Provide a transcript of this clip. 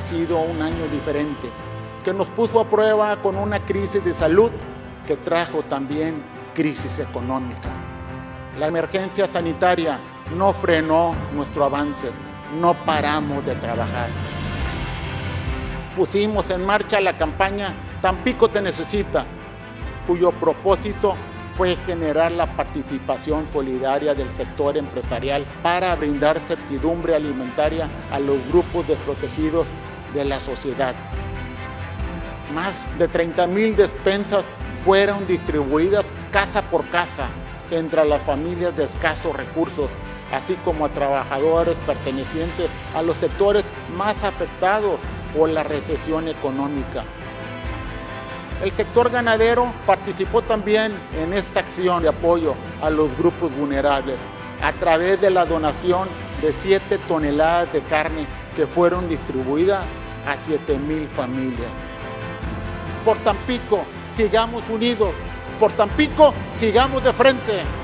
sido un año diferente, que nos puso a prueba con una crisis de salud que trajo también crisis económica. La emergencia sanitaria no frenó nuestro avance, no paramos de trabajar. Pusimos en marcha la campaña Tampico te necesita, cuyo propósito fue generar la participación solidaria del sector empresarial para brindar certidumbre alimentaria a los grupos desprotegidos de la sociedad. Más de 30,000 despensas fueron distribuidas casa por casa entre las familias de escasos recursos, así como a trabajadores pertenecientes a los sectores más afectados por la recesión económica. El sector ganadero participó también en esta acción de apoyo a los grupos vulnerables a través de la donación de 7 toneladas de carne que fueron distribuidas a 7,000 familias. Por Tampico, sigamos unidos. Por Tampico, sigamos de frente.